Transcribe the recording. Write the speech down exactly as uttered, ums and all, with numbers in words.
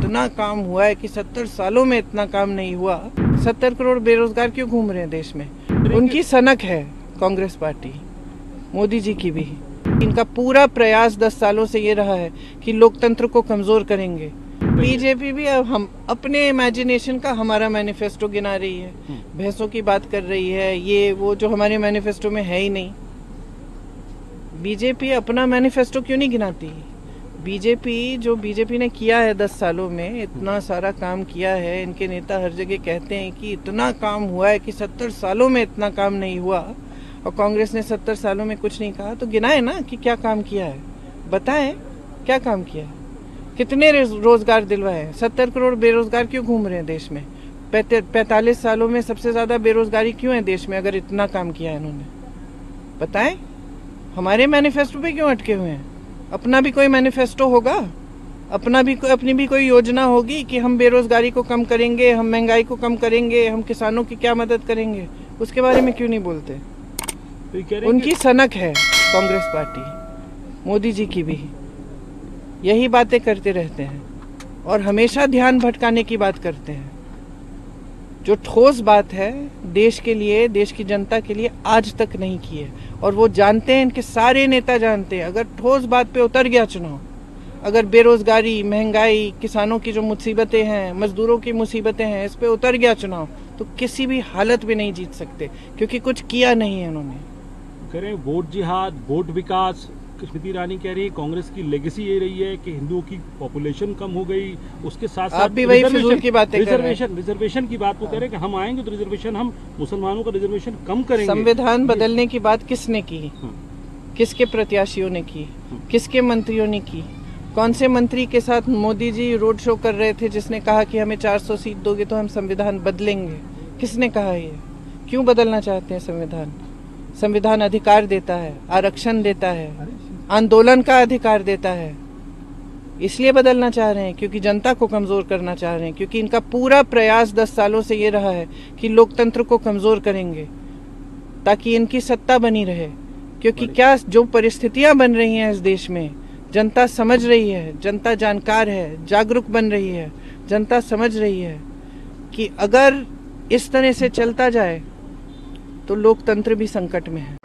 इतना काम हुआ है कि सत्तर सालों में इतना काम नहीं हुआ। सत्तर करोड़ बेरोजगार क्यों घूम रहे हैं देश में? उनकी सनक है कांग्रेस पार्टी, मोदी जी की भी। इनका पूरा प्रयास दस सालों से ये रहा है कि लोकतंत्र को कमजोर करेंगे। बीजेपी भी अब हम अपने इमेजिनेशन का हमारा मैनिफेस्टो गिना रही है, भैंसों की बात कर रही है, ये वो जो हमारे मैनिफेस्टो में है ही नहीं। बीजेपी अपना मैनिफेस्टो क्यों नहीं गिनाती? बीजेपी जो बीजेपी ने किया है दस सालों में, इतना सारा काम किया है। इनके नेता हर जगह कहते हैं कि इतना काम हुआ है कि सत्तर सालों में इतना काम नहीं हुआ, और कांग्रेस ने सत्तर सालों में कुछ नहीं कहा। तो गिनाए ना कि क्या काम किया है, बताएं क्या काम किया है, कितने रोजगार दिलवाए हैं। सत्तर करोड़ बेरोजगार क्यों घूम रहे हैं देश में? पैंतालीस सालों में सबसे ज्यादा बेरोजगारी क्यों है देश में? अगर इतना काम किया है इन्होंने, बताएं। हमारे मैनिफेस्टो पे क्यों अटके हुए हैं? अपना भी कोई मैनिफेस्टो होगा, अपना भी अपनी भी कोई योजना होगी कि हम बेरोजगारी को कम करेंगे, हम महंगाई को कम करेंगे, हम किसानों की क्या मदद करेंगे। उसके बारे में क्यों नहीं बोलते? तो उनकी सनक है कांग्रेस पार्टी, मोदी जी की भी। यही बातें करते रहते हैं और हमेशा ध्यान भटकाने की बात करते हैं। जो ठोस बात है देश के लिए, देश की जनता के लिए आज तक नहीं की है, और वो जानते हैं, इनके सारे नेता जानते हैं। अगर ठोस बात पे उतर गया चुनाव, अगर बेरोजगारी, महंगाई, किसानों की जो मुसीबतें हैं, मजदूरों की मुसीबतें हैं, इस पे उतर गया चुनाव, तो किसी भी हालत में नहीं जीत सकते, क्योंकि कुछ किया नहीं है इन्होंने। करें वोट जिहाद, वोट विकास। स्मृति ईरानी कह रही है कांग्रेस की लेगेसी ये रही है कि हिंदुओं की पॉपुलेशन कम हो गई, उसके साथ साथ आप भी वही फिजूल की बातें कर रहे हैं। रिजर्वेशन रिजर्वेशन की बात वो कह रहे हैं कि हम आएंगे तो रिजर्वेशन, हम मुसलमानों का रिजर्वेशन कम करेंगे। संविधान बदलने की बात किसने की? किसके प्रत्याशियों ने की? किसके मंत्रियों ने की? कौन से मंत्री के साथ मोदी जी रोड शो कर रहे थे जिसने कहा कि हमें चार सौ सीट दोगे तो हम संविधान बदलेंगे? किसने कहा ये? क्यों बदलना चाहते हैं संविधान? संविधान अधिकार देता है, आरक्षण देता है, आंदोलन का अधिकार देता है। इसलिए बदलना चाह रहे हैं क्योंकि जनता को कमजोर करना चाह रहे हैं, क्योंकि इनका पूरा प्रयास दस सालों से ये रहा है कि लोकतंत्र को कमजोर करेंगे ताकि इनकी सत्ता बनी रहे। क्योंकि क्या जो परिस्थितियां बन रही हैं इस देश में, जनता समझ रही है, जनता जानकार है, जागरूक बन रही है। जनता समझ रही है कि अगर इस तरह से चलता जाए तो लोकतंत्र भी संकट में है।